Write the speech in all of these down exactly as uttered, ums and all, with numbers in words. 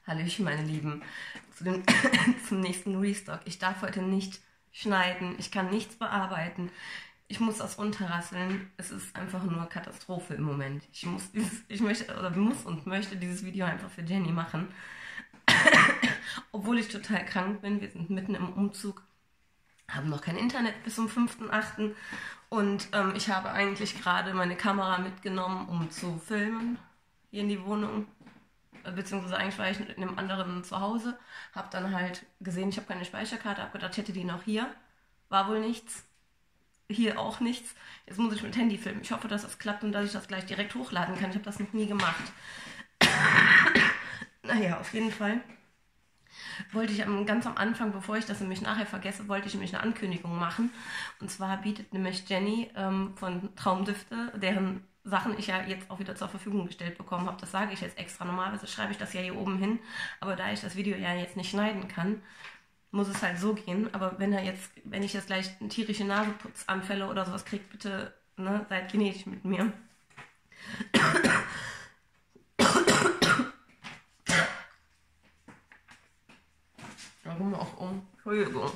Hallöchen, meine Lieben, zu dem, zum nächsten Restock. Ich darf heute nicht schneiden, ich kann nichts bearbeiten, ich muss das runterrasseln. Es ist einfach nur Katastrophe im Moment. Ich muss dieses, ich möchte, oder muss und möchte dieses Video einfach für Jenny machen. Obwohl ich total krank bin, wir sind mitten im Umzug, haben noch kein Internet bis zum fünften achten und ähm, ich habe eigentlich gerade meine Kamera mitgenommen, um zu filmen hier in die Wohnung. Beziehungsweise eigentlich war ich in einem anderen zu Hause, habe dann halt gesehen, ich habe keine Speicherkarte, habe gedacht, ich hätte die noch hier. War wohl nichts. Hier auch nichts. Jetzt muss ich mit Handy filmen. Ich hoffe, dass das klappt und dass ich das gleich direkt hochladen kann. Ich habe das noch nie gemacht. Naja, auf jeden Fall wollte ich am, ganz am Anfang, bevor ich das nämlich nachher vergesse, wollte ich nämlich eine Ankündigung machen. Und zwar bietet nämlich Jenny ähm, von Traumdüfte, deren Sachen ich ja jetzt auch wieder zur Verfügung gestellt bekommen habe. Das sage ich jetzt extra. Normalerweise schreibe ich das ja hier oben hin, aber da ich das Video ja jetzt nicht schneiden kann, muss es halt so gehen. Aber wenn er jetzt, wenn ich jetzt gleich eine tierische Nasenputzanfälle oder sowas kriege, bitte, ne, seid gnädig mit mir. Warum auch um? Entschuldigung.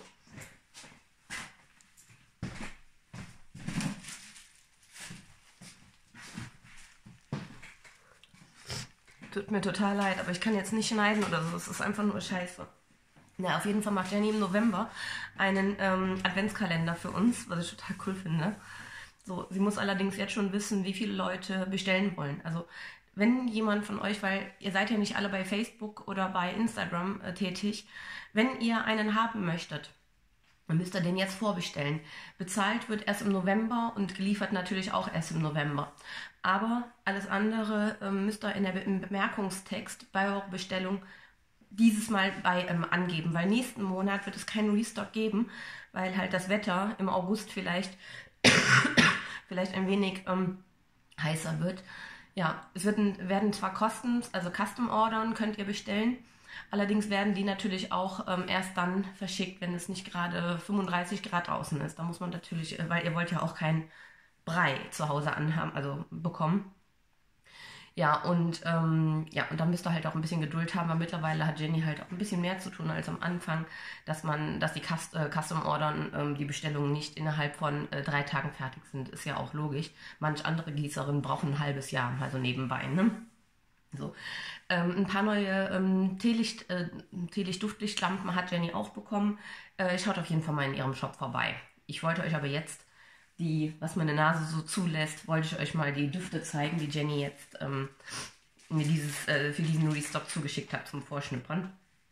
Tut mir total leid, aber ich kann jetzt nicht schneiden oder so. Es ist einfach nur scheiße. Na, auf jeden Fall macht Jenny im November einen ähm, Adventskalender für uns, was ich total cool finde. So, sie muss allerdings jetzt schon wissen, wie viele Leute bestellen wollen. Also, wenn jemand von euch, weil ihr seid ja nicht alle bei Facebook oder bei Instagram äh, tätig, wenn ihr einen haben möchtet, dann müsst ihr den jetzt vorbestellen. Bezahlt wird erst im November und geliefert natürlich auch erst im November. Aber alles andere ähm, müsst ihr in der, im Bemerkungstext bei eurer Bestellung dieses Mal bei ähm, angeben, weil nächsten Monat wird es keinen Restock geben, weil halt das Wetter im August vielleicht, vielleicht ein wenig ähm, heißer wird. Ja, es wird, werden zwar Kosten, also Custom Ordern könnt ihr bestellen, allerdings werden die natürlich auch ähm, erst dann verschickt, wenn es nicht gerade fünfunddreißig Grad draußen ist. Da muss man natürlich, äh, weil ihr wollt ja auch keinen Brei zu Hause anhaben, also bekommen. Ja, und ähm, ja, und da müsst ihr halt auch ein bisschen Geduld haben, weil mittlerweile hat Jenny halt auch ein bisschen mehr zu tun als am Anfang, dass man, dass die Cust äh, Custom-Ordern, ähm, die Bestellungen nicht innerhalb von äh, drei Tagen fertig sind, ist ja auch logisch. Manch andere Gießerinnen brauchen ein halbes Jahr, also nebenbei, ne? So. Ähm, ein paar neue ähm, Teelicht, äh, Teelicht-Duftlichtlampen hat Jenny auch bekommen. Äh, schaut auf jeden Fall mal in ihrem Shop vorbei. Ich wollte euch aber jetzt die, was meine Nase so zulässt, wollte ich euch mal die Düfte zeigen, die Jenny jetzt ähm, mir dieses, äh, für diesen Restock zugeschickt hat zum Vorschnuppern.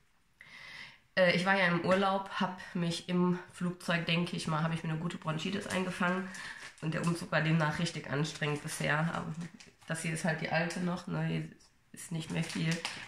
Äh, ich war ja im Urlaub, habe mich im Flugzeug, denke ich mal, habe ich mir eine gute Bronchitis eingefangen und der Umzug war demnach richtig anstrengend bisher. Aber das hier ist halt die alte noch, ne? Hier ist nicht mehr viel.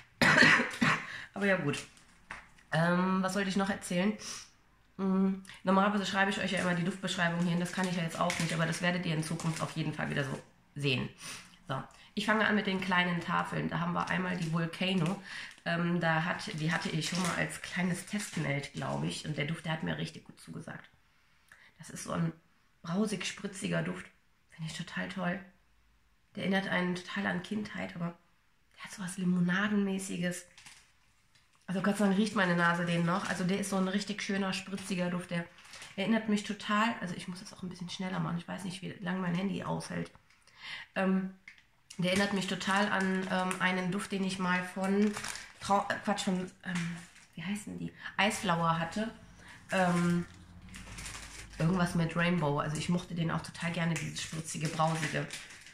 Aber ja gut. Ähm, was wollte ich noch erzählen? Mhm. Normalerweise schreibe ich euch ja immer die Duftbeschreibung hin, das kann ich ja jetzt auch nicht, aber das werdet ihr in Zukunft auf jeden Fall wieder so sehen. So, ich fange an mit den kleinen Tafeln. Da haben wir einmal die Volcano, ähm, da hat, die hatte ich schon mal als kleines Testmeld, glaube ich, und der Duft, der hat mir richtig gut zugesagt. Das ist so ein brausig-spritziger Duft, finde ich total toll. Der erinnert einen total an Kindheit, aber der hat so was Limonadenmäßiges. Also Gott sei Dank riecht meine Nase den noch. Also der ist so ein richtig schöner, spritziger Duft. Der erinnert mich total, also ich muss das auch ein bisschen schneller machen. Ich weiß nicht, wie lange mein Handy aushält. Ähm, der erinnert mich total an ähm, einen Duft, den ich mal von, Trau äh, Quatsch, von, ähm, wie heißen die? Eisflower hatte. Ähm, irgendwas mit Rainbow. Also ich mochte den auch total gerne, dieses spritzige, brausige.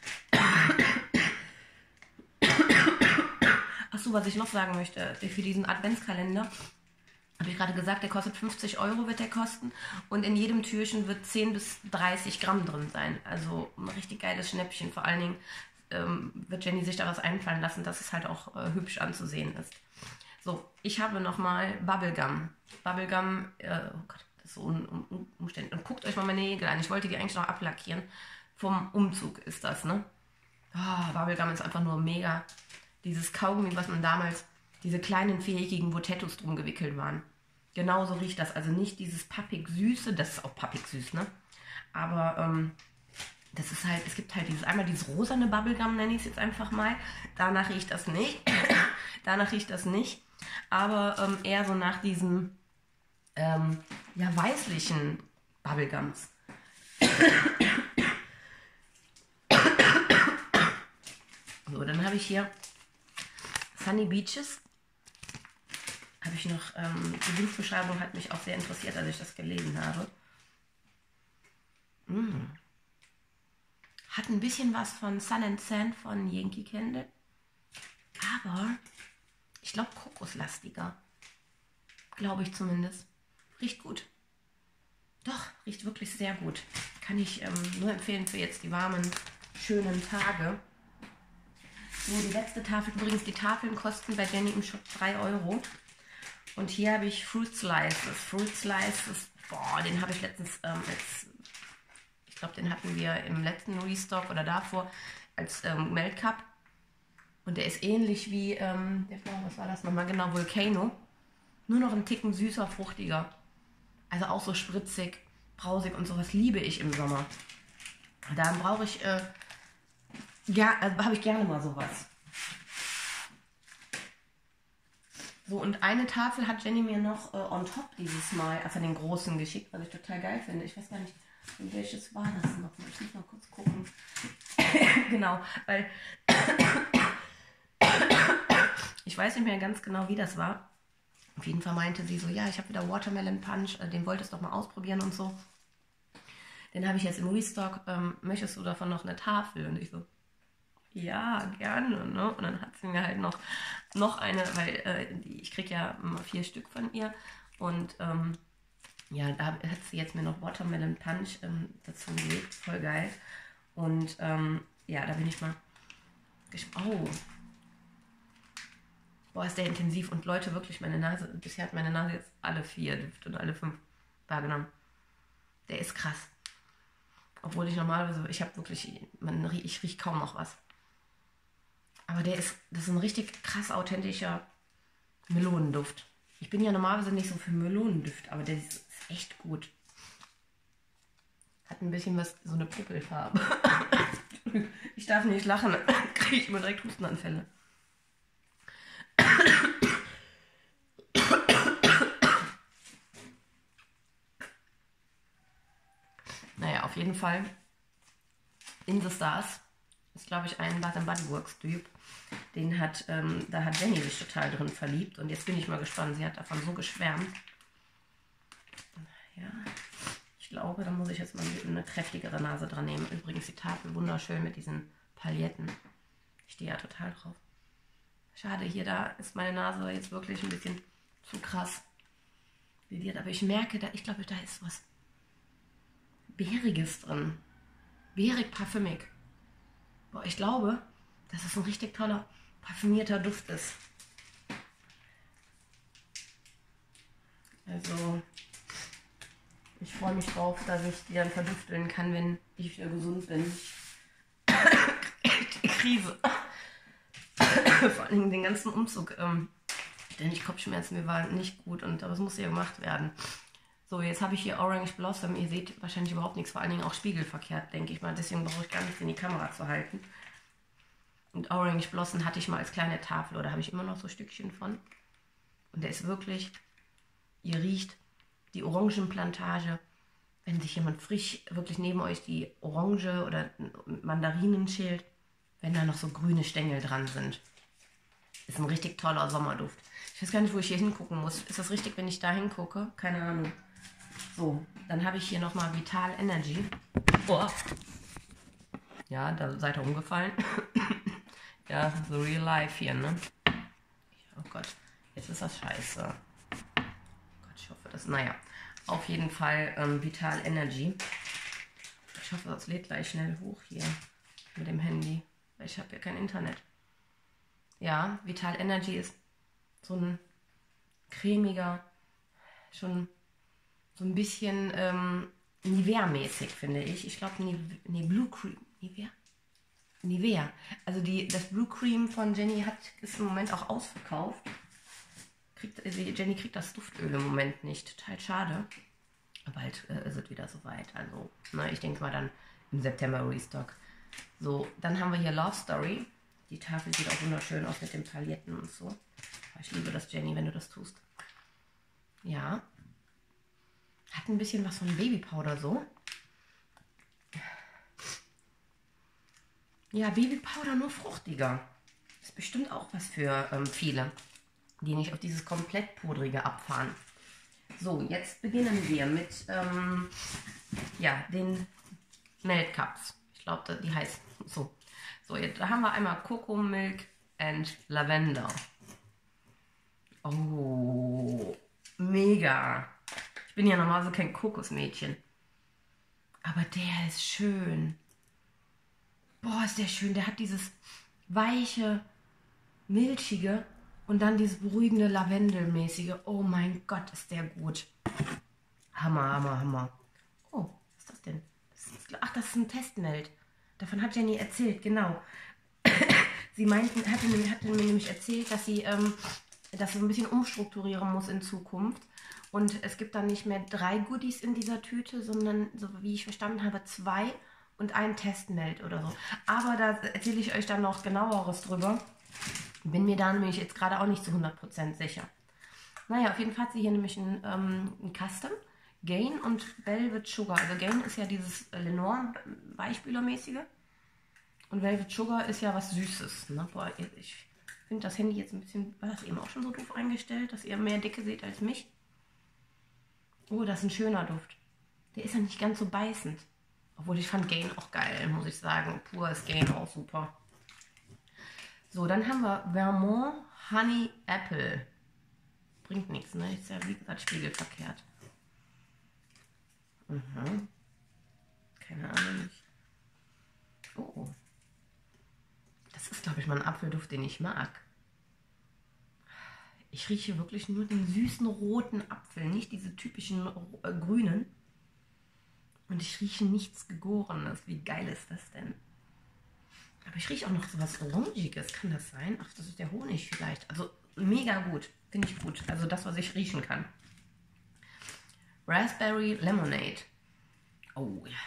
Achso, was ich noch sagen möchte, für diesen Adventskalender, habe ich gerade gesagt, der kostet fünfzig Euro, wird der kosten. Und in jedem Türchen wird zehn bis dreißig Gramm drin sein. Also ein richtig geiles Schnäppchen. Vor allen Dingen ähm, wird Jenny sich da was einfallen lassen, dass es halt auch äh, hübsch anzusehen ist. So, ich habe nochmal Bubblegum. Bubblegum, äh, oh Gott, das ist so un un umständlich. Und guckt euch mal meine Nägel an. Ich wollte die eigentlich noch ablackieren. Vom Umzug ist das, ne? Oh, Bubblegum ist einfach nur mega. Dieses Kaugummi, was man damals, diese kleinen viereckigen, wo Tattoos drum gewickelt waren. Genauso riecht das. Also nicht dieses pappig Süße, das ist auch pappig süß, ne? Aber ähm, Das ist halt, es gibt halt dieses, einmal dieses rosane Bubblegum, nenne ich es jetzt einfach mal. Danach riecht das nicht. Danach riecht das nicht. Aber ähm, eher so nach diesem, ähm, ja, weißlichen Bubblegums. So, dann habe ich hier Sunny Beaches. Habe ich noch, ähm, die Duftbeschreibung hat mich auch sehr interessiert, als ich das gelesen habe. Mm. Hat ein bisschen was von Sun and Sand von Yankee Candle. Aber ich glaube kokoslastiger. Glaube ich zumindest. Riecht gut. Doch, riecht wirklich sehr gut. Kann ich ähm, nur empfehlen für jetzt die warmen, schönen Tage. So, die letzte Tafel. Übrigens, die Tafeln kosten bei Jenny im Shop drei Euro. Und hier habe ich Fruit Slices. Fruit Slices, boah, den habe ich letztens ähm, als, ich glaube, den hatten wir im letzten Restock oder davor als ähm, Melt Cup. Und der ist ähnlich wie, ähm, was war das nochmal genau, Volcano. Nur noch ein Ticken süßer, fruchtiger. Also auch so spritzig, brausig und sowas liebe ich im Sommer. Da brauche ich, äh, ja, also habe ich gerne mal sowas. So, und eine Tafel hat Jenny mir noch äh, on top dieses Mal, also den großen geschickt, was ich total geil finde. Ich weiß gar nicht, welches war das noch. Ich muss mal kurz gucken. Genau, weil ich weiß nicht mehr ganz genau, wie das war. Auf jeden Fall meinte sie so, ja, ich habe wieder Watermelon Punch, äh, den wolltest du doch mal ausprobieren und so. Den habe ich jetzt im Restock, ähm, möchtest du davon noch eine Tafel? Und ich so, ja, gerne, ne? Und dann hat sie mir halt noch, noch eine, weil äh, ich kriege ja immer vier Stück von ihr. Und ähm, ja, da hat sie jetzt mir noch Watermelon Punch ähm, dazu gelegt. Voll geil. Und ähm, ja, da bin ich mal gespannt. Oh. Boah, ist der intensiv. Und Leute, wirklich, meine Nase, bisher hat meine Nase jetzt alle vier Düfte und alle fünf wahrgenommen. Der ist krass. Obwohl ich normalerweise, ich habe wirklich, man, ich rieche kaum noch was. Aber der ist, das ist ein richtig krass authentischer Melonenduft. Ich bin ja normalerweise nicht so für Melonenduft, aber der ist echt gut. Hat ein bisschen was, so eine Puppelfarbe. Ich darf nicht lachen, dann kriege ich immer direkt Hustenanfälle. Naja, auf jeden Fall. In the Stars ist, glaube ich, ein Bath and Body Works Typ. Den hat, ähm, da hat Jenny sich total drin verliebt. Und jetzt bin ich mal gespannt. Sie hat davon so geschwärmt. Ja, ich glaube, da muss ich jetzt mal eine kräftigere Nase dran nehmen. Übrigens die Tafel wunderschön mit diesen Paletten. Ich stehe ja total drauf. Schade, hier, da ist meine Nase jetzt wirklich ein bisschen zu krass lediert. Aber ich merke, da, ich glaube, da ist was Beeriges drin. Beerig parfümig. Boah, ich glaube, dass es ein richtig toller, parfümierter Duft ist. Also, ich freue mich drauf, dass ich die dann verdüfteln kann, wenn ich wieder gesund bin. Die Krise. Vor allem den ganzen Umzug. Ähm, denn ich Kopfschmerzen, mir war nicht gut, und aber es musste ja gemacht werden. So, jetzt habe ich hier Orange Blossom. Ihr seht wahrscheinlich überhaupt nichts, vor allen Dingen auch spiegelverkehrt, denke ich mal. Deswegen brauche ich gar nichts in die Kamera zu halten. Und Orange Blossom hatte ich mal als kleine Tafel, oder habe ich immer noch so Stückchen von. Und der ist wirklich, ihr riecht die Orangenplantage. Wenn sich jemand frisch wirklich neben euch die Orange oder Mandarinen schält, wenn da noch so grüne Stängel dran sind. Ist ein richtig toller Sommerduft. Ich weiß gar nicht, wo ich hier hingucken muss. Ist das richtig, wenn ich da hingucke? Keine Ahnung. So, dann habe ich hier nochmal Vital Energy. Oh. Ja, da seid ihr umgefallen. Ja, so real life hier, ne? Oh Gott, jetzt ist das scheiße. Oh Gott, ich hoffe, das... Naja, auf jeden Fall ähm, Vital Energy. Ich hoffe, das lädt gleich schnell hoch hier mit dem Handy. Weil ich habe ja kein Internet. Ja, Vital Energy ist so ein cremiger, schon so ein bisschen ähm, Nivea-mäßig, finde ich. Ich glaube, nee, Blue Cream. Nivea? Nivea. Also die, das Blue Cream von Jenny hat, ist im Moment auch ausverkauft. Kriegt, Jenny kriegt das Duftöl im Moment nicht. Total schade. Aber bald äh, ist es wieder soweit. Also, na, ich denke mal dann im September Restock. So, dann haben wir hier Love Story. Die Tafel sieht auch wunderschön aus mit den Paletten und so. Ich liebe das, Jenny, wenn du das tust. Ja. Hat ein bisschen was von Babypowder so. Ja, Babypowder nur fruchtiger. Ist bestimmt auch was für ähm, viele, die nicht auf dieses komplett pudrige abfahren. So, jetzt beginnen wir mit ähm, ja, den Milk Cups. Ich glaube, die heißen so. So, jetzt da haben wir einmal Cocoa Milk and Lavender. Oh, mega. Ich bin ja normalerweise kein Kokosmädchen. Aber der ist schön. Boah, ist der schön. Der hat dieses weiche, milchige und dann dieses beruhigende Lavendelmäßige. Oh mein Gott, ist der gut. Hammer, Hammer, Hammer. Oh, was ist das denn? Das ist, ach, das ist ein Testmeld. Davon hat Jenny erzählt, genau. Sie meinten, hatte, hatte mir nämlich erzählt, dass sie ähm, das so ein bisschen umstrukturieren muss in Zukunft. Und es gibt dann nicht mehr drei Goodies in dieser Tüte, sondern, so wie ich verstanden habe, zwei und ein Testmeld oder so. Aber da erzähle ich euch dann noch genaueres drüber. Bin mir da nämlich jetzt gerade auch nicht zu hundert Prozent sicher. Naja, auf jeden Fall hat sie hier nämlich ein, ähm, ein Custom, Gain und Velvet Sugar. Also Gain ist ja dieses Lenore Weichspülermäßige. Und Velvet Sugar ist ja was Süßes. Ne? Boah, ich finde das Handy jetzt ein bisschen, war das eben auch schon so doof eingestellt, dass ihr mehr Dicke seht als mich. Oh, das ist ein schöner Duft. Der ist ja nicht ganz so beißend. Obwohl ich fand Gain auch geil, muss ich sagen. Pur ist Gain auch super. So, dann haben wir Vermont Honey Apple. Bringt nichts, ne? Ist ja wie gesagt spiegelverkehrt. Mhm. Keine Ahnung. Oh. Das ist, glaube ich, mal ein Apfelduft, den ich mag. Ich rieche wirklich nur den süßen roten Apfel, nicht diese typischen äh, grünen. Und ich rieche nichts Gegorenes. Wie geil ist das denn? Aber ich rieche auch noch so was Orangiges. Kann das sein? Ach, das ist der Honig vielleicht. Also mega gut. Finde ich gut. Also das, was ich riechen kann. Raspberry Lemonade. Oh ja.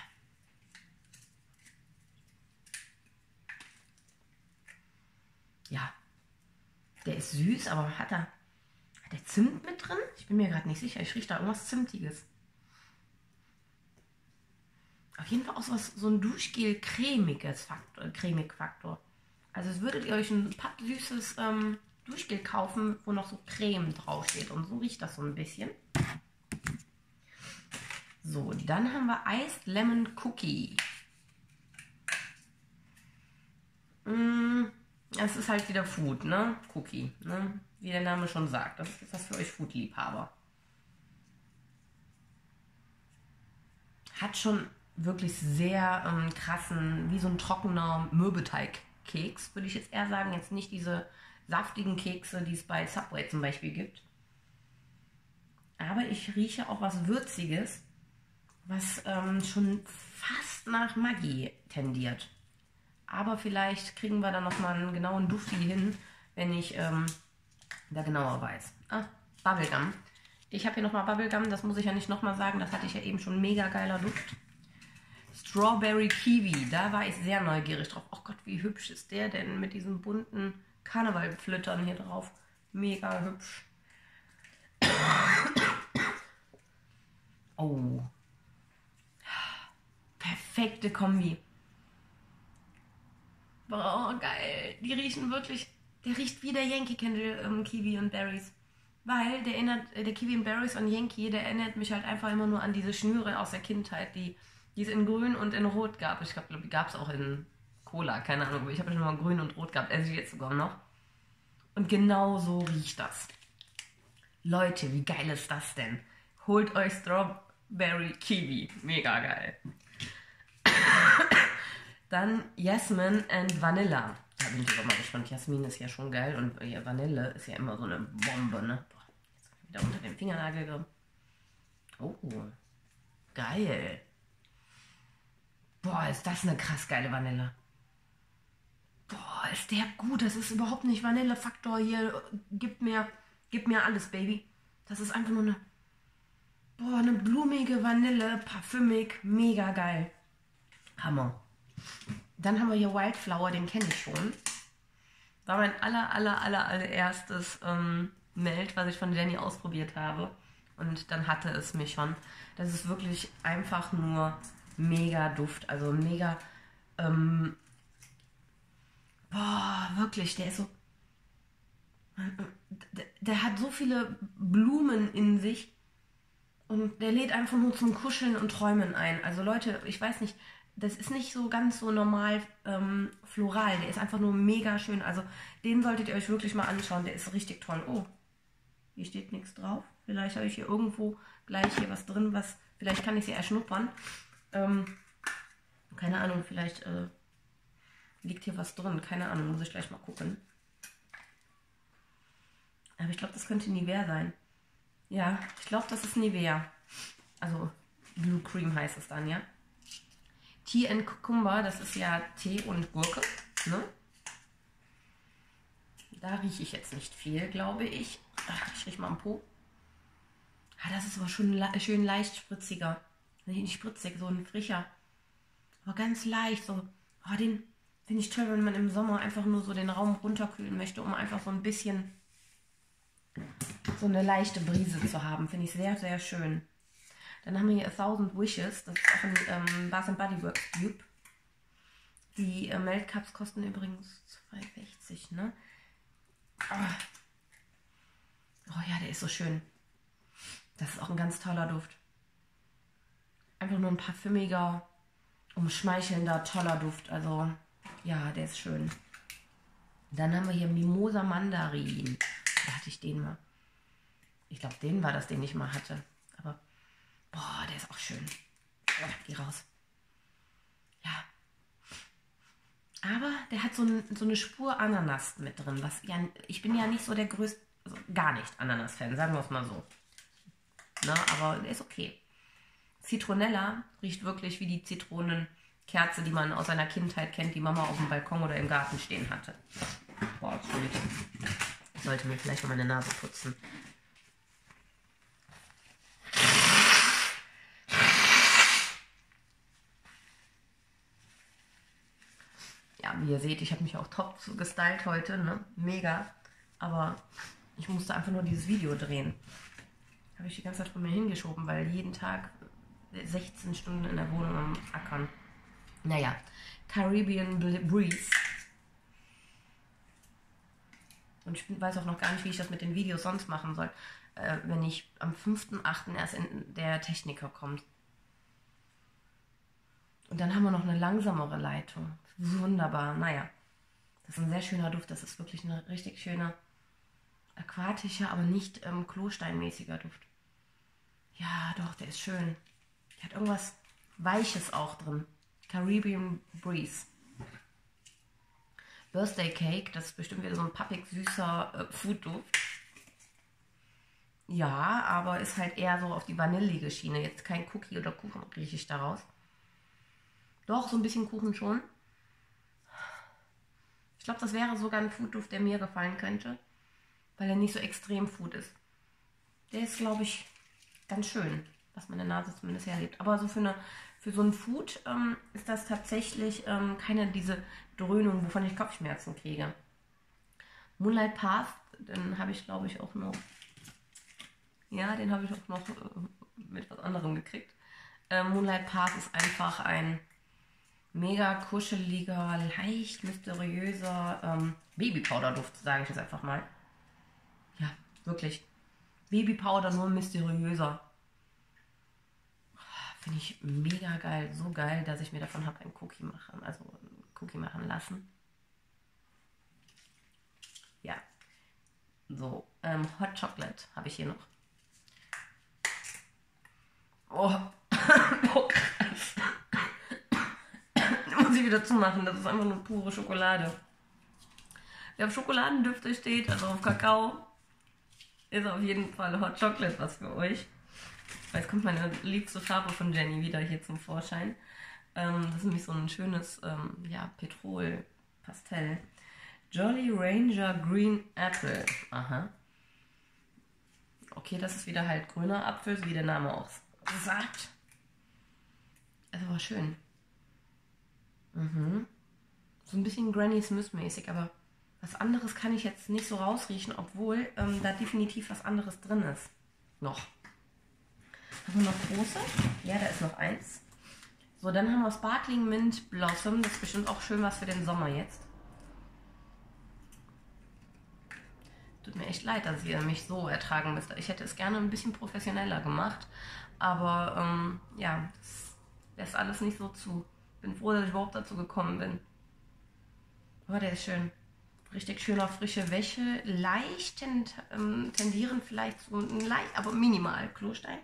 Ja. Der ist süß, aber hat er, hat der Zimt mit drin? Ich bin mir gerade nicht sicher. Ich rieche da irgendwas Zimtiges. Auf jeden Fall auch so, was, so ein Duschgel-cremiges Faktor, Cremig-Faktor. Also es würdet ihr euch ein pappsüßes ähm, Duschgel kaufen, wo noch so Creme draufsteht. Und so riecht das so ein bisschen. So, dann haben wir Iced Lemon Cookie. Mm, das ist halt wieder Food, ne? Cookie, ne? Wie der Name schon sagt. Das ist was für euch Food-Liebhaber. Hat schon wirklich sehr ähm, krassen, wie so ein trockener Mürbeteig-Keks, würde ich jetzt eher sagen. Jetzt nicht diese saftigen Kekse, die es bei Subway zum Beispiel gibt. Aber ich rieche auch was Würziges, was ähm, schon fast nach Maggi tendiert. Aber vielleicht kriegen wir da nochmal einen genauen Dufti hin, wenn ich ähm, da genauer weiß. Ah, Bubblegum. Ich habe hier nochmal Bubblegum, das muss ich ja nicht nochmal sagen, das hatte ich ja eben schon, mega geiler Duft. Strawberry Kiwi, da war ich sehr neugierig drauf. Oh Gott, wie hübsch ist der denn mit diesen bunten Karnevalflöttern hier drauf. Mega hübsch. Oh. Perfekte Kombi. Boah, geil. Die riechen wirklich, der riecht wie der Yankee Candle ähm, Kiwi und Berries. Weil der erinnert, äh, der Kiwi und Berries und Yankee, der erinnert mich halt einfach immer nur an diese Schnüre aus der Kindheit, die, die es in grün und in rot gab. Ich glaube, die gab es auch in Cola, keine Ahnung. Ich habe schon mal grün und rot gehabt, esse ich jetzt sogar noch. Und genau so riecht das. Leute, wie geil ist das denn? Holt euch Strawberry Kiwi. Mega geil. Dann Jasmine and Vanilla. Da bin ich sogar mal gespannt. Jasmin ist ja schon geil und ja, Vanille ist ja immer so eine Bombe, ne? Boah, jetzt wieder unter den Fingernagel gekommen. Oh, geil. Boah, ist das eine krass geile Vanille. Boah, ist der gut. Das ist überhaupt nicht Vanillefaktor hier. Gib mir, gib mir alles, Baby. Das ist einfach nur eine, boah, eine blumige Vanille, parfümig, mega geil. Hammer. Dann haben wir hier Wildflower, den kenne ich schon. War mein aller, aller, aller, allererstes ähm, Melt, was ich von Jenny ausprobiert habe. Und dann hatte es mich schon. Das ist wirklich einfach nur mega Duft. Also mega, ähm, boah, wirklich, der ist so, der, der hat so viele Blumen in sich. Und der lädt einfach nur zum Kuscheln und Träumen ein. Also Leute, ich weiß nicht, das ist nicht so ganz so normal ähm, floral. Der ist einfach nur mega schön. Also den solltet ihr euch wirklich mal anschauen. Der ist richtig toll. Oh, hier steht nichts drauf. Vielleicht habe ich hier irgendwo gleich hier was drin, was, vielleicht kann ich sie erschnuppern. Ähm, keine Ahnung, vielleicht äh, liegt hier was drin. Keine Ahnung, muss ich gleich mal gucken. Aber ich glaube, das könnte Nivea sein. Ja, ich glaube, das ist Nivea. Also Blue Cream heißt es dann, ja. Tea and Cucumber, das ist ja Tee und Gurke, ne? Da rieche ich jetzt nicht viel, glaube ich. Ach, ich rieche mal am Po. Ah, das ist aber schon le schön leicht spritziger. Nicht spritzig, so ein frischer. Aber ganz leicht, so. Oh, den finde ich toll, wenn man im Sommer einfach nur so den Raum runterkühlen möchte, um einfach so ein bisschen so eine leichte Brise zu haben. Finde ich sehr, sehr schön. Dann haben wir hier A Thousand Wishes. Das ist auch ein ähm, Bath and Body Works Tube. Die äh, Melt Cups kosten übrigens zwei sechzig, ne? Oh. Oh ja, der ist so schön. Das ist auch ein ganz toller Duft. Einfach nur ein parfümiger, umschmeichelnder, toller Duft. Also, ja, der ist schön. Dann haben wir hier Mimosa Mandarin. Da hatte ich den mal. Ich glaube, den war das, den ich mal hatte. Aber, boah, der ist auch schön. Oh, geh raus. Ja. Aber der hat so, ein, so eine Spur Ananas mit drin. Was ja, ich bin ja nicht so der größte, also gar nicht Ananas-Fan, sagen wir es mal so. Na, aber der ist okay. Zitronella riecht wirklich wie die Zitronenkerze, die man aus seiner Kindheit kennt, die Mama auf dem Balkon oder im Garten stehen hatte. Boah, Entschuldigung. Ich sollte mir vielleicht noch meine Nase putzen. Ja, wie ihr seht, ich habe mich auch top gestylt heute, ne? Mega. Aber ich musste einfach nur dieses Video drehen. Habe ich die ganze Zeit von mir hingeschoben, weil jeden Tag sechzehn Stunden in der Wohnung am Ackern. Naja, Caribbean Breeze. Und ich weiß auch noch gar nicht, wie ich das mit den Videos sonst machen soll, äh, wenn ich am fünften achten erst in der Techniker kommt. Und dann haben wir noch eine langsamere Leitung. Wunderbar, naja. Das ist ein sehr schöner Duft. Das ist wirklich eine richtig schöne, aquatischer, aber nicht ähm, klosteinmäßiger Duft. Ja, doch, der ist schön. Der hat irgendwas Weiches auch drin. Caribbean Breeze. Birthday Cake, das ist bestimmt wieder so ein pappig süßer äh, Food-Duft. Ja, aber ist halt eher so auf die vanillige Schiene. Jetzt kein Cookie oder Kuchen rieche ich daraus. Doch, so ein bisschen Kuchen schon. Ich glaube, das wäre sogar ein Food-Duft, der mir gefallen könnte, weil er nicht so extrem Food ist. Der ist, glaube ich, ganz schön, was meine Nase zumindest herlebt. Aber so für, eine, für so ein Food ähm, ist das tatsächlich ähm, keine diese Dröhnung, wovon ich Kopfschmerzen kriege. Moonlight Path, den habe ich, glaube ich, auch noch. Ja, den habe ich auch noch äh, mit was anderem gekriegt. Äh, Moonlight Path ist einfach ein mega kuscheliger, leicht mysteriöser ähm, Babypowder-Duft, sage ich jetzt einfach mal. Ja, wirklich. Babypowder, nur mysteriöser. Finde ich mega geil. So geil, dass ich mir davon habe ein Cookie machen, also ein Cookie machen lassen. Ja. So, ähm, Hot Chocolate habe ich hier noch. Oh, oh krass. Muss ich wieder zumachen, das ist einfach nur pure Schokolade. Wer auf Schokoladendüfte steht, also auf Kakao, ist auf jeden Fall Hot Chocolate was für euch. Jetzt kommt meine liebste Farbe von Jenny wieder hier zum Vorschein. Ähm, das ist nämlich so ein schönes ähm, ja, Petrol-Pastell. Jolly Ranger Green Apple. Aha. Okay, das ist wieder halt grüner Apfel, so wie der Name auch sagt. Ist aber schön. Mhm. So ein bisschen Granny Smith mäßig, aber was anderes kann ich jetzt nicht so rausriechen, obwohl ähm, da definitiv was anderes drin ist. Noch. Haben wir noch große? Ja, da ist noch eins. So, dann haben wir Sparkling Mint Blossom. Das ist bestimmt auch schön was für den Sommer jetzt. Tut mir echt leid, dass ihr mich so ertragen müsst. Ich hätte es gerne ein bisschen professioneller gemacht. Aber ähm, ja, das lässt alles nicht so zu. Bin froh, dass ich überhaupt dazu gekommen bin. Oh, der ist schön. Richtig schöner frische Wäsche. Leicht tent, ähm, tendieren vielleicht zu ein leicht, aber minimal Klostein.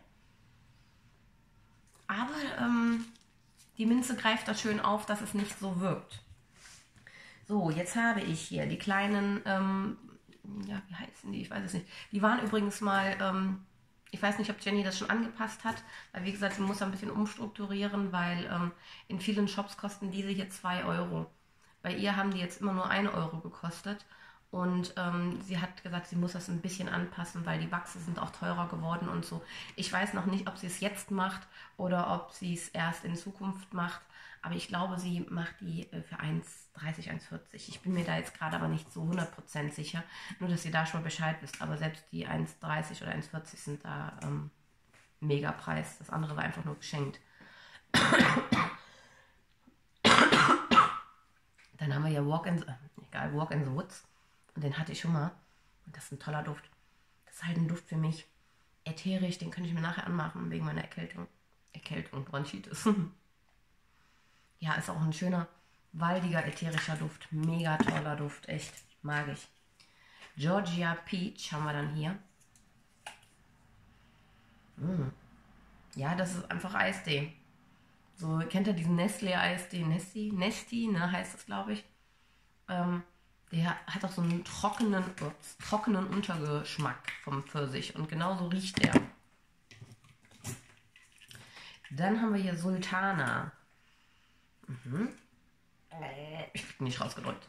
Aber ähm, die Minze greift das schön auf, dass es nicht so wirkt. So, jetzt habe ich hier die kleinen, ähm, ja, wie heißen die? Ich weiß es nicht. Die waren übrigens mal, ähm, ich weiß nicht, ob Jenny das schon angepasst hat, weil wie gesagt, sie muss ein bisschen umstrukturieren, weil ähm, in vielen Shops kosten diese hier zwei Euro. Bei ihr haben die jetzt immer nur ein Euro gekostet und ähm, sie hat gesagt, sie muss das ein bisschen anpassen, weil die Wachse sind auch teurer geworden und so. Ich weiß noch nicht, ob sie es jetzt macht oder ob sie es erst in Zukunft macht, aber ich glaube, sie macht die für eins dreißig, eins vierzig. Ich bin mir da jetzt gerade aber nicht so hundert Prozent sicher, nur dass ihr da schon mal Bescheid wisst, aber selbst die eins dreißig oder eins vierzig sind da ähm, mega Preis. Das andere war einfach nur geschenkt. Dann haben wir ja Walk in the, egal, Walk in the Woods. Und den hatte ich schon mal. Und das ist ein toller Duft. Das ist halt ein Duft für mich. Ätherisch, den könnte ich mir nachher anmachen, wegen meiner Erkältung. Erkältung, Bronchitis. Ja, ist auch ein schöner, waldiger, ätherischer Duft. Mega toller Duft, echt. Mag ich. Georgia Peach haben wir dann hier. Mm. Ja, das ist einfach Eistee. So, kennt ihr diesen Nestlé-Eistee? Nesti, Nesti, ne, heißt das, glaube ich. Ähm, der hat auch so einen trockenen, ups, trockenen Untergeschmack vom Pfirsich. Und genauso riecht der. Dann haben wir hier Sultana. Mhm. Ich bin nicht rausgedrückt.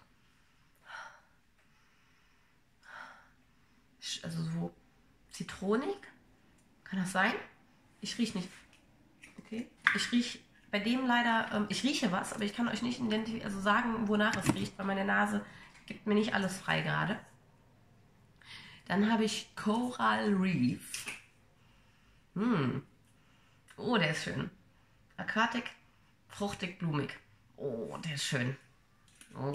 Also so zitronig. Kann das sein? Ich rieche nicht. Okay. Ich rieche bei dem leider, ähm, ich rieche was, aber ich kann euch nicht identifizieren, also sagen, wonach es riecht, weil meine Nase gibt mir nicht alles frei gerade. Dann habe ich Coral Reef. Hm. Oh, der ist schön. Aquatic, fruchtig, blumig. Oh, der ist schön. Oh.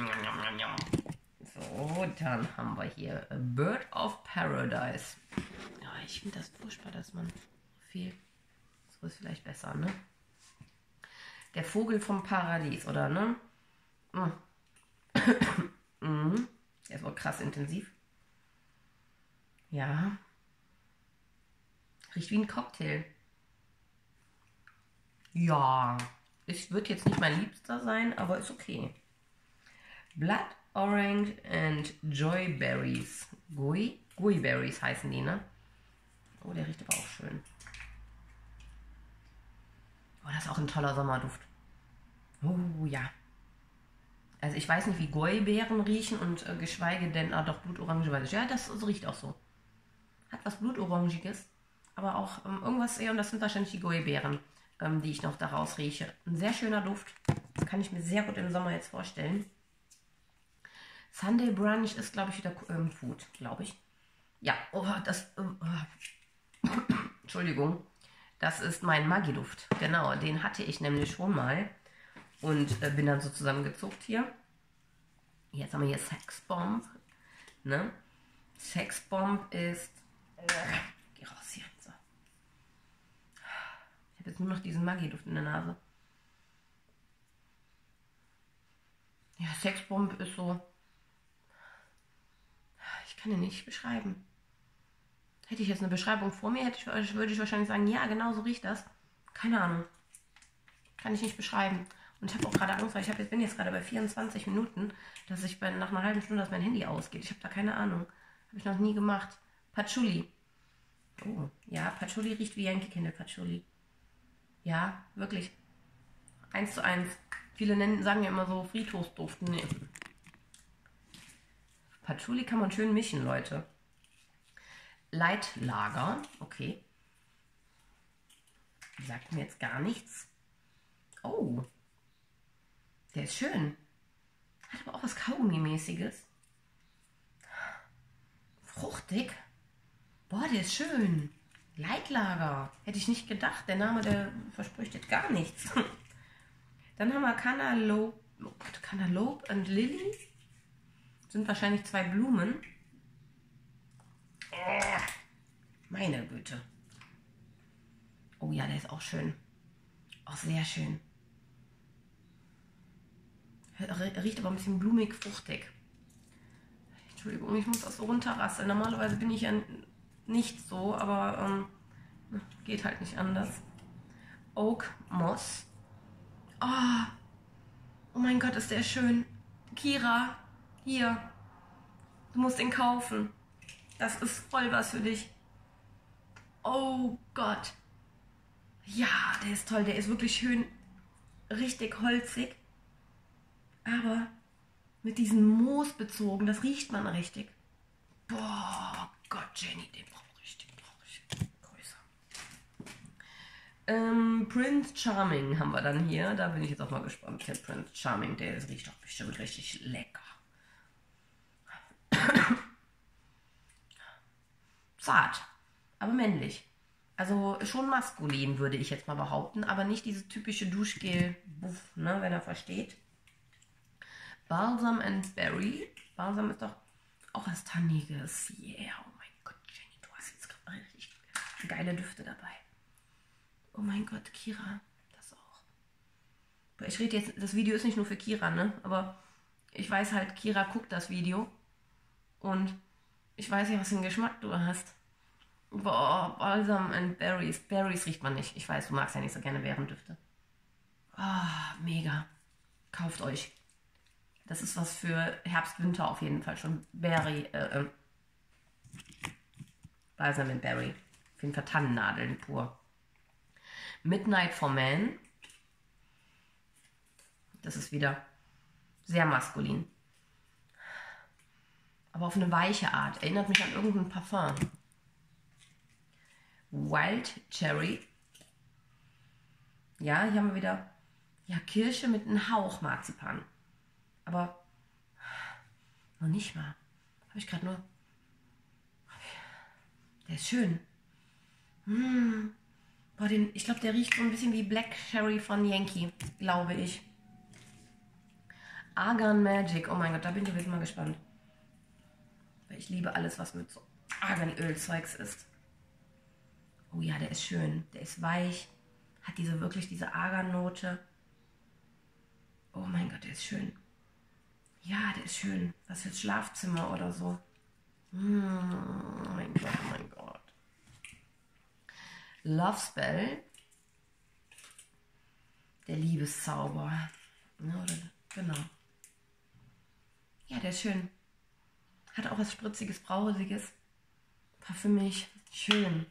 So, dann haben wir hier A Bird of Paradise. Ja, ich finde das furchtbar, dass man viel... So ist vielleicht besser, ne? Der Vogel vom Paradies, oder, ne? Mm. mm. Der ist wohl krass intensiv. Ja. Riecht wie ein Cocktail. Ja. Es wird jetzt nicht mein Liebster sein, aber ist okay. Blood Orange and Joyberries. Gui? Guiberries heißen die, ne? Oh, der riecht aber auch schön. Oh, das ist auch ein toller Sommerduft. Oh, ja. Also ich weiß nicht, wie Gäubeeren riechen und äh, geschweige denn, ah doch, Blutorange weiß ich. Ja, das, das riecht auch so. Hat was Blutorangiges, aber auch ähm, irgendwas eher, und das sind wahrscheinlich die Gäubeeren, ähm, die ich noch daraus rieche. Ein sehr schöner Duft. Das kann ich mir sehr gut im Sommer jetzt vorstellen. Sunday Brunch ist, glaube ich, wieder ähm, Food, glaube ich. Ja, oh, das... Oh. Entschuldigung. Das ist mein Maggi-Duft. Genau, den hatte ich nämlich schon mal. Und äh, bin dann so zusammengezuckt hier. Jetzt haben wir hier Sexbomb. Ne? Sexbomb ist... Äh, geh raus hier. So. Ich habe jetzt nur noch diesen Maggi-Duft in der Nase. Ja, Sexbomb ist so... Ich kann den nicht beschreiben. Hätte ich jetzt eine Beschreibung vor mir, hätte ich, würde ich wahrscheinlich sagen, ja, genau so riecht das. Keine Ahnung. Kann ich nicht beschreiben. Und ich habe auch gerade Angst, weil ich hab, jetzt bin jetzt gerade bei vierundzwanzig Minuten, dass ich bei, nach einer halben Stunde, dass mein Handy ausgeht. Ich habe da keine Ahnung. Habe ich noch nie gemacht. Patchouli. Oh, ja, Patchouli riecht wie Yankee Candle Patchouli. Ja, wirklich. Eins zu eins. Viele nennen, sagen ja immer so Friedhofsduft. Nee. Patchouli kann man schön mischen, Leute. Leitlager, okay. Sagt mir jetzt gar nichts. Oh. Der ist schön. Hat aber auch was Kaugummi-mäßiges. Fruchtig. Boah, der ist schön. Leitlager. Hätte ich nicht gedacht. Der Name, der verspricht jetzt gar nichts. Dann haben wir Cantaloupe, oh Gott, Cantaloupe and Lily. Sind wahrscheinlich zwei Blumen. Oh, meine Güte. Oh ja, der ist auch schön. Auch sehr schön. Riecht aber ein bisschen blumig, fruchtig. Entschuldigung, ich muss das so runterrasseln. Normalerweise bin ich ja nicht so, aber ähm, geht halt nicht anders. Oak Moss. Oh, oh mein Gott, ist der schön. Kira, hier. Du musst ihn kaufen. Das ist voll was für dich. Oh Gott. Ja, der ist toll. Der ist wirklich schön, richtig holzig. Aber mit diesem Moos bezogen, das riecht man richtig. Boah, Gott, Jenny, den brauche ich, den brauche ich. Größer. Ähm, Prince Charming haben wir dann hier. Da bin ich jetzt auch mal gespannt. Der Prince Charming, der riecht doch bestimmt richtig lecker. Zart, aber männlich. Also schon maskulin, würde ich jetzt mal behaupten, aber nicht diese typische Duschgel-Buff, ne, wenn er versteht. Balsam and Berry. Balsam ist doch auch was Tanniges. Yeah, oh mein Gott, Jenny, du hast jetzt gerade richtig geile Düfte dabei. Oh mein Gott, Kira, das auch. Ich rede jetzt, das Video ist nicht nur für Kira, ne, aber ich weiß halt, Kira guckt das Video und ich weiß ja, was für einen Geschmack du hast. Boah, Balsam and Berries. Berries riecht man nicht. Ich weiß, du magst ja nicht so gerne Beerendüfte. Ah, oh, mega. Kauft euch. Das ist was für Herbst, Winter auf jeden Fall schon. Berry, äh, äh. Balsam and Berry. Auf jeden Fall Tannennadeln pur. Midnight for Man. Das ist wieder sehr maskulin. Aber auf eine weiche Art. Erinnert mich an irgendein Parfum. Wild Cherry. Ja, hier haben wir wieder ja, Kirsche mit einem Hauch Marzipan. Aber noch nicht mal. Habe ich gerade nur... Der ist schön. Mmh. Boah, den, ich glaube, der riecht so ein bisschen wie Black Cherry von Yankee, glaube ich. Argan Magic. Oh mein Gott, da bin ich jetzt mal gespannt. Weil ich liebe alles, was mit so Arganölzeugs ist. Oh ja, der ist schön. Der ist weich. Hat diese wirklich diese Argan-Note. Oh mein Gott, der ist schön. Ja, der ist schön. Was fürs Schlafzimmer oder so. Mm, oh mein Gott, oh mein Gott. Love Spell. Der Liebeszauber. Ja, oder, genau. Ja, der ist schön. Hat auch was Spritziges, Brausiges. Parfümig. Schön.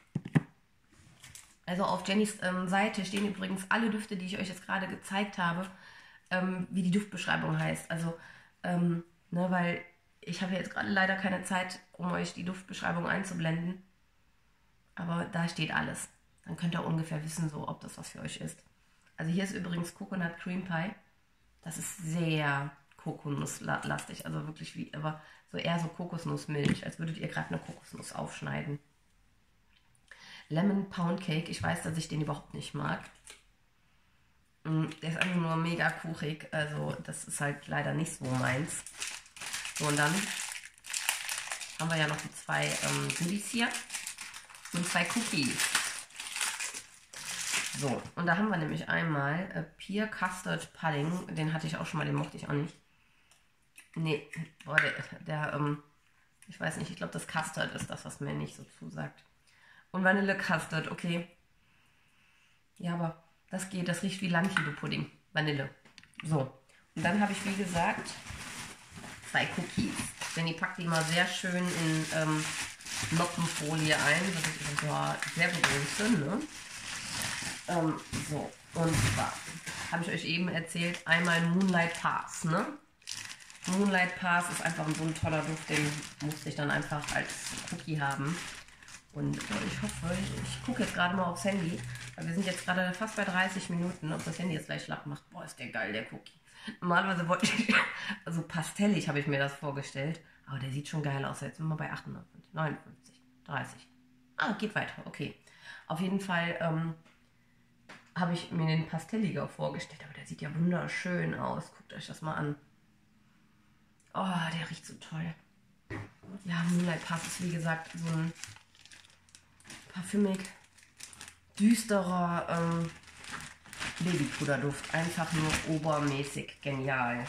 Also auf Jennys ähm, Seite stehen übrigens alle Düfte, die ich euch jetzt gerade gezeigt habe, ähm, wie die Duftbeschreibung heißt. Also, ähm, ne, weil ich habe jetzt gerade leider keine Zeit, um euch die Duftbeschreibung einzublenden. Aber da steht alles. Dann könnt ihr ungefähr wissen, so, ob das was für euch ist. Also hier ist übrigens Coconut Cream Pie. Das ist sehr kokosnusslastig, also wirklich wie, aber so eher so Kokosnussmilch, als würdet ihr gerade eine Kokosnuss aufschneiden. Lemon Pound Cake, ich weiß, dass ich den überhaupt nicht mag. Der ist einfach nur mega kuchig, also das ist halt leider nicht so meins. So, und dann haben wir ja noch die zwei ähm, Goodies hier und zwei Cookies. So, und da haben wir nämlich einmal äh, Pear Custard Pudding, den hatte ich auch schon mal, den mochte ich auch nicht. Nee, boah, der, der ähm, ich weiß nicht, ich glaube das Custard ist das, was mir nicht so zusagt. Und Vanille Custard, okay. Ja, aber das geht, das riecht wie Lanchido-Pudding. Vanille. So, und dann habe ich, wie gesagt, zwei Cookies. Denn die packt die mal sehr schön in ähm, Noppenfolie ein, dass ich ja sehr begrüße, ne? Ähm, so, und zwar habe ich euch eben erzählt, einmal Moonlight Pass, ne? Moonlight Pass ist einfach so ein toller Duft, den musste ich dann einfach als Cookie haben. Und äh, ich hoffe, ich, ich gucke jetzt gerade mal aufs Handy, weil wir sind jetzt gerade fast bei dreißig Minuten, ob das Handy jetzt gleich schlapp macht. Boah, ist der geil, der Cookie. Normalerweise wollte ich, also pastellig habe ich mir das vorgestellt. Aber der sieht schon geil aus. Jetzt sind wir bei achtundfünfzig, neunundfünfzig, dreißig. Ah, geht weiter, okay. Auf jeden Fall ähm, habe ich mir den pastelliger vorgestellt. Aber der sieht ja wunderschön aus. Guckt euch das mal an. Oh, der riecht so toll. Ja, Moonlight Pass ist wie gesagt so ein parfümig, düsterer ähm, Babypuderduft. Einfach nur obermäßig genial.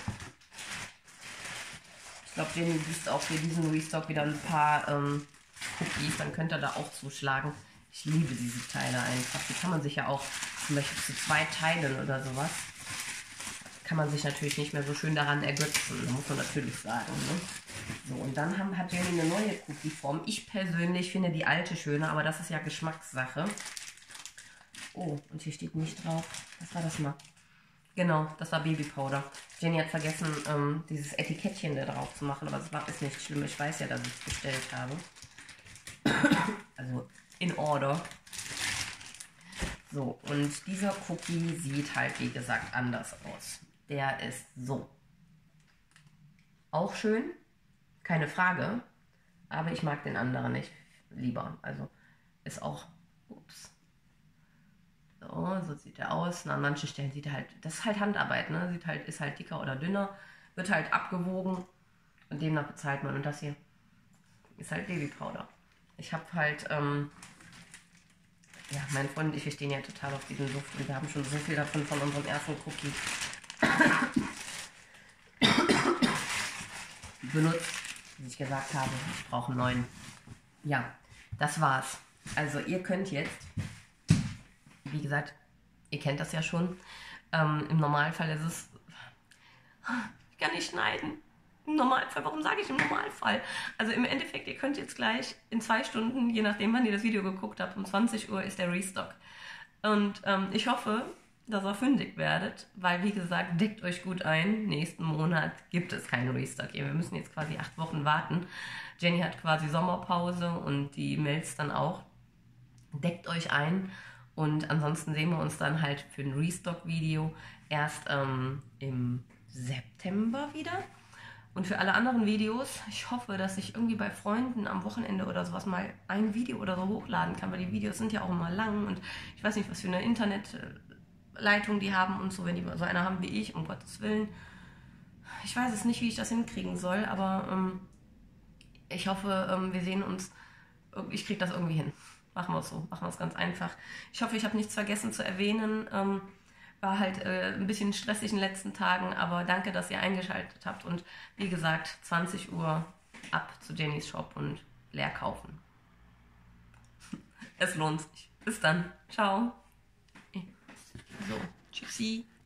Ich glaube, Jenny liest auch für diesen Restock wieder ein paar ähm, Cookies. Dann könnt ihr da auch zuschlagen. Ich liebe diese Teile einfach. Die kann man sich ja auch zum Beispiel zu zwei teilen oder sowas. Kann man sich natürlich nicht mehr so schön daran ergötzen. Da muss man natürlich sagen. Ne? So, und dann haben, hat Jenny eine neue Cookie-Form. Ich persönlich finde die alte schöner, aber das ist ja Geschmackssache. Oh, und hier steht nicht drauf. Was war das mal? Genau, das war Babypowder. Jenny hat vergessen, ähm, dieses Etikettchen da drauf zu machen, aber das war ist nicht schlimm. Ich weiß ja, dass ich es bestellt habe. Also in Order. So, und dieser Cookie sieht halt, wie gesagt, anders aus. Der ist so. Auch schön, keine Frage, aber ich mag den anderen nicht lieber. Also ist auch, ups. So, so sieht er aus. Und an manchen Stellen sieht er halt, das ist halt Handarbeit, ne? Sieht halt, ist halt dicker oder dünner, wird halt abgewogen und demnach bezahlt man. Und das hier ist halt Babypowder. Ich habe halt, ähm, ja, mein Freund und ich, wir stehen ja total auf diesen Duft und wir haben schon so viel davon von unserem ersten Cookie benutzt, dass ich gesagt habe, ich brauche einen neuen. Ja, das war's. Also ihr könnt jetzt, wie gesagt, ihr kennt das ja schon, ähm, im Normalfall ist es, ich kann nicht schneiden. Im Normalfall, warum sage ich im Normalfall? Also im Endeffekt, ihr könnt jetzt gleich in zwei Stunden, je nachdem wann ihr das Video geguckt habt, um zwanzig Uhr ist der Restock. Und ähm, ich hoffe, dass ihr fündig werdet, weil wie gesagt, deckt euch gut ein. Nächsten Monat gibt es keinen Restock. Wir müssen jetzt quasi acht Wochen warten. Jenny hat quasi Sommerpause und die Mails dann auch. Deckt euch ein und ansonsten sehen wir uns dann halt für ein Restock-Video erst ähm, im September wieder. Und für alle anderen Videos, ich hoffe, dass ich irgendwie bei Freunden am Wochenende oder sowas mal ein Video oder so hochladen kann, weil die Videos sind ja auch immer lang und ich weiß nicht, was für eine Internetleitung die haben und so, wenn die so eine haben wie ich, um Gottes Willen. Ich weiß es nicht, wie ich das hinkriegen soll, aber ähm, ich hoffe, ähm, wir sehen uns, ich kriege das irgendwie hin. Machen wir es so, machen wir es ganz einfach. Ich hoffe, ich habe nichts vergessen zu erwähnen. Ähm, War halt äh, ein bisschen stressig in den letzten Tagen, aber danke, dass ihr eingeschaltet habt. Und wie gesagt, zwanzig Uhr ab zu Jennys Shop und leer kaufen. Es lohnt sich. Bis dann. Ciao. So, tschüssi.